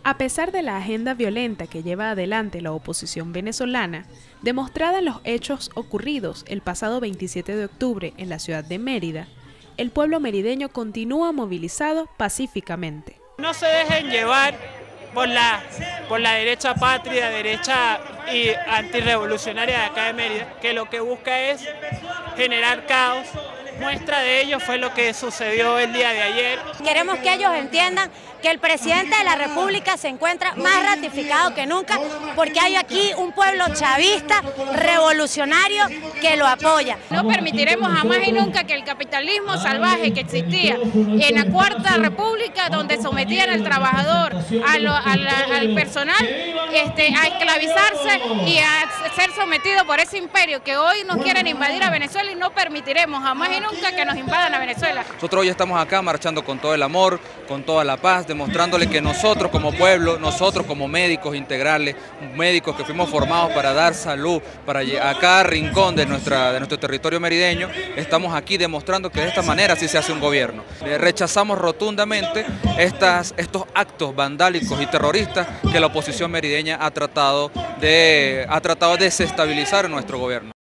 A pesar de la agenda violenta que lleva adelante la oposición venezolana, demostrada en los hechos ocurridos el pasado 27 de octubre en la ciudad de Mérida, el pueblo merideño continúa movilizado pacíficamente. No se dejen llevar por la derecha patria, derecha y antirrevolucionaria de acá de Mérida, que lo que busca es generar caos. Muestra de ello fue lo que sucedió el día de ayer. Queremos que ellos entiendan que el presidente de la República se encuentra más ratificado que nunca porque hay aquí un pueblo chavista, revolucionario, que lo apoya. No permitiremos jamás y nunca que el capitalismo salvaje que existía en la Cuarta República, donde sometían al trabajador, al personal, a esclavizarse y a ser sometido por ese imperio que hoy nos quieren invadir a Venezuela, y no permitiremos jamás y nunca que nos invadan a Venezuela. Nosotros hoy estamos acá marchando con todo el amor, con toda la paz, demostrándole que nosotros como pueblo, nosotros como médicos integrales, médicos que fuimos formados para dar salud para a cada rincón de nuestro territorio merideño, estamos aquí demostrando que de esta manera sí se hace un gobierno. Rechazamos rotundamente estos actos vandálicos y terroristas que la oposición merideña ha tratado de desestabilizar nuestro gobierno.